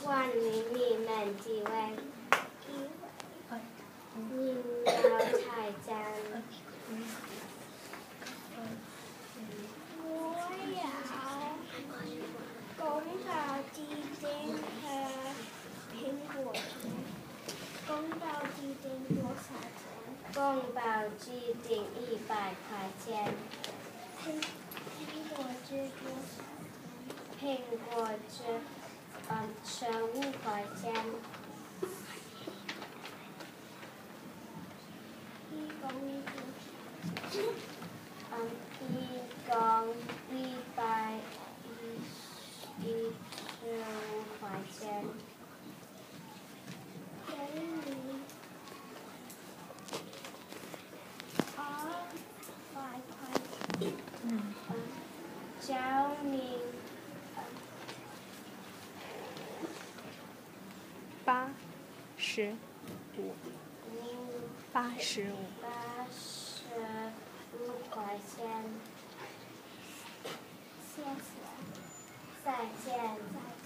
วันนี้มีแมนจีแวงยิงยาวถ่ายจาน我要公道鸡丁和苹果甜。公道鸡丁多少钱？ 公道鸡丁100块钱。 苹果汁多少？ 苹果汁15块钱。 一公一多少？ 一公115块钱。 给你200块钱。 教你 85，85 块钱。 谢谢。 再见。